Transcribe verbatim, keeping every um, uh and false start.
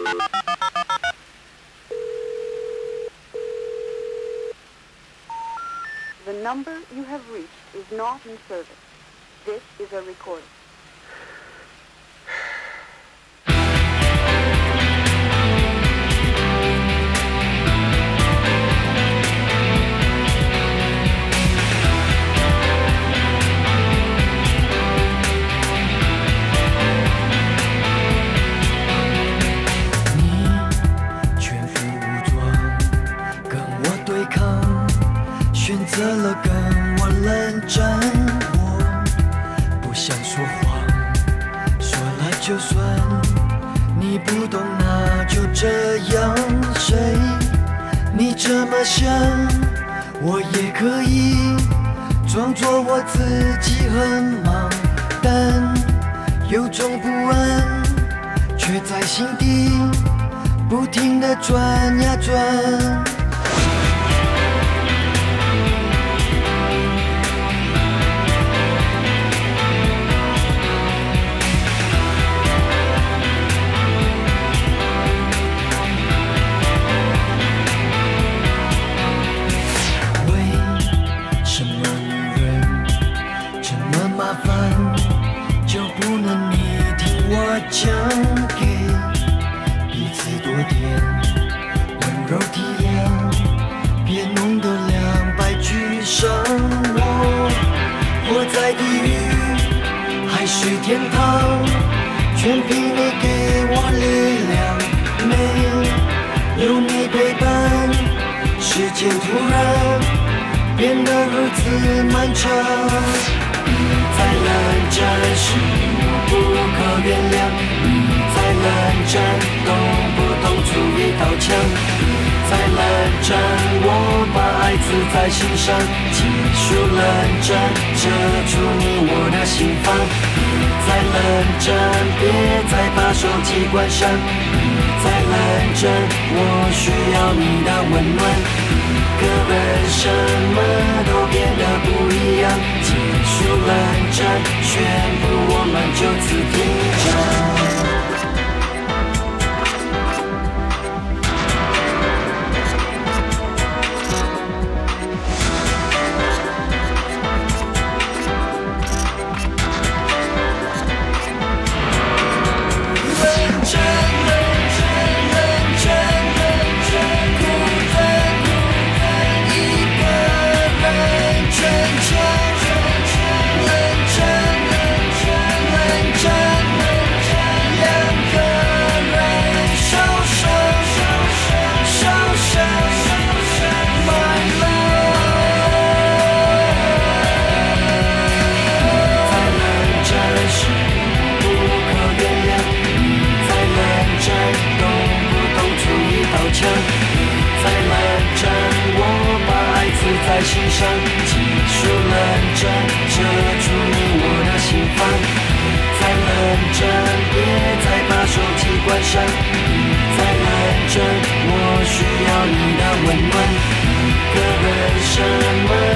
The number you have reached is not in service. This is a recording. 选择了跟我冷战，我不想说谎，说了就算，你不懂那就这样。谁你这么想，我也可以装作我自己很忙，但有种不安却在心底不停地转呀转。讲给彼此多点温柔体谅，别弄得两败俱伤。我活在地狱还是天堂，全凭你给我力量。没有你陪伴，时间突然变得如此漫长。你在冷战时我不可原谅，你在冷战动不动出一道墙，你在冷战我把爱刺在心上，结束冷战遮住你我的心房。你在冷战别再把手机关上，你在冷战我需要你的温暖，一个人什么都变得不一样，结束冷战宣布我们就此停战。在心上，结束冷战，遮住你我的心房。你在冷战，别再把手机关上。你在冷战，我需要你的温暖。一个人什么